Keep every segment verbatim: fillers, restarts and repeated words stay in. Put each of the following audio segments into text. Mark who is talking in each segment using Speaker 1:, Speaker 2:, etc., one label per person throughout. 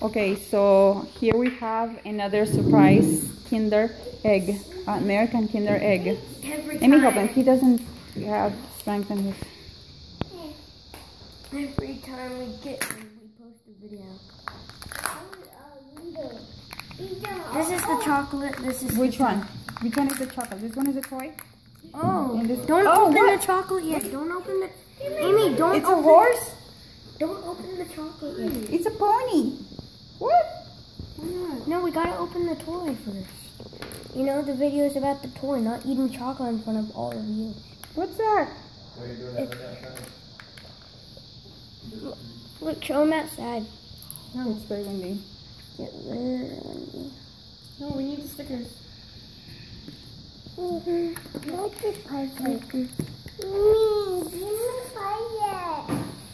Speaker 1: Okay, so here we have another surprise Kinder egg, uh, American Kinder egg. Let me help him. He doesn't have strength in his.
Speaker 2: Every time we get one, we post a video. This is the chocolate. This is
Speaker 1: Which one? Which one is the chocolate? This one is a toy.
Speaker 2: Oh,
Speaker 1: and this...
Speaker 2: don't
Speaker 1: oh,
Speaker 2: open
Speaker 1: what?
Speaker 2: the chocolate yet. Don't open the. Amy, don't.
Speaker 1: It's
Speaker 2: open
Speaker 1: a horse.
Speaker 2: Don't open the chocolate yet.
Speaker 1: It's a pony. What?
Speaker 2: No, we gotta open the toy first. You know, the video is about the toy, not eating chocolate in front of all of you.
Speaker 1: What's that?
Speaker 3: What are you doing that
Speaker 2: Look, look, show them outside.
Speaker 1: No, it's very windy.
Speaker 2: Get very windy.
Speaker 4: No, we need the stickers.
Speaker 2: Mm-hmm. Like this puzzle. Me, give me fire.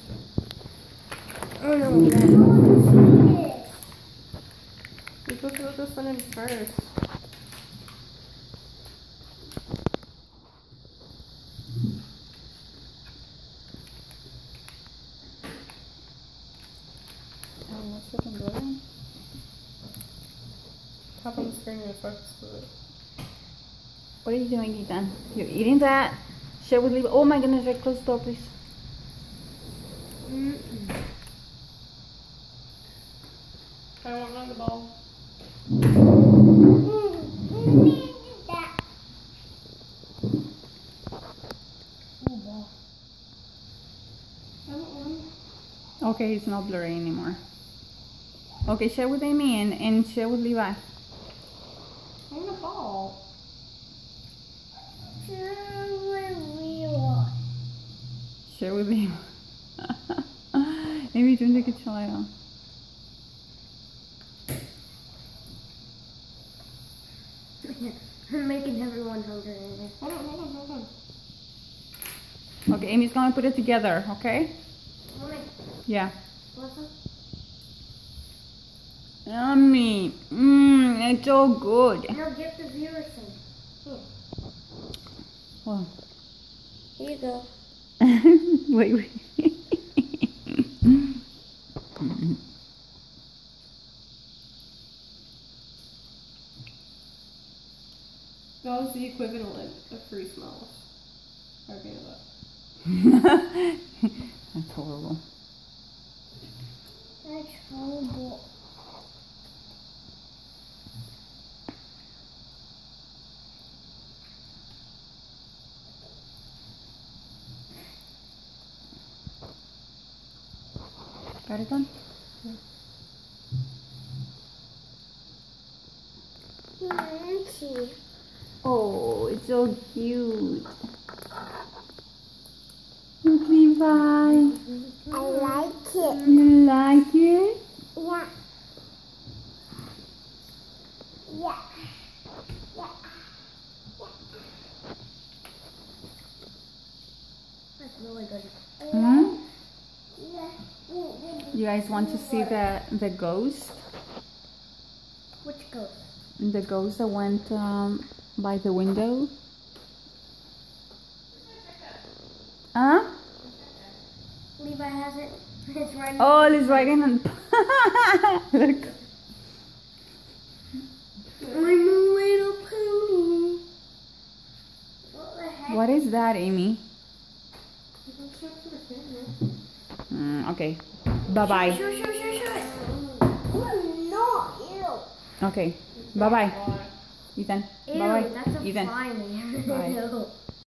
Speaker 2: Oh no, that.
Speaker 4: We're supposed to put this one in first.
Speaker 1: Um, what's the button?
Speaker 4: Tap on the screen and focus to it.
Speaker 1: What are you doing, Ethan? You're eating that? Share with Levi. Oh my goodness, right, close the door, please.
Speaker 2: Mm-mm.
Speaker 4: I want on the ball.
Speaker 1: Okay, it's not blurry anymore. Okay, share with Amy and, and share with Levi.
Speaker 4: I want a ball.
Speaker 1: Share with him. Maybe you don't take a child.
Speaker 2: I'm making everyone hungry.
Speaker 4: Hold on, hold on, hold on.
Speaker 1: Okay, Amy's gonna put it together, okay?
Speaker 2: Mommy,
Speaker 1: Yeah.
Speaker 2: listen.
Speaker 1: Yummy. Mmm, it's so good.
Speaker 2: No, get the viewers some. Here.
Speaker 1: Well.
Speaker 2: Here you go.
Speaker 1: Wait, wait.
Speaker 4: That was the equivalent of free smells. Okay, that.
Speaker 1: That's horrible.
Speaker 2: That's horrible.
Speaker 1: Got it done?
Speaker 2: Nancy.
Speaker 1: Oh, it's so cute. Look, Levi.
Speaker 2: I like it.
Speaker 1: You like it?
Speaker 2: Yeah. Yeah. Yeah. That's really good.
Speaker 1: Hmm? You guys want to see the the ghost?
Speaker 2: Which ghost?
Speaker 1: The ghost that went um, by the window? Huh?
Speaker 2: Levi has it. It's right.
Speaker 1: Oh, it's right in. Look.
Speaker 2: I'm a little pony. What the heck?
Speaker 1: What is that, Amy?
Speaker 4: You can show it to the camera.
Speaker 1: Mm, okay. Bye bye.
Speaker 2: Sure, sure, sure, sure. Oh, no, ew.
Speaker 1: Okay. Bye bye. Ethan.
Speaker 2: Ew,
Speaker 1: Bye bye.
Speaker 2: that's a
Speaker 1: Ethan.
Speaker 2: fly, man.
Speaker 1: Bye.
Speaker 2: Ew.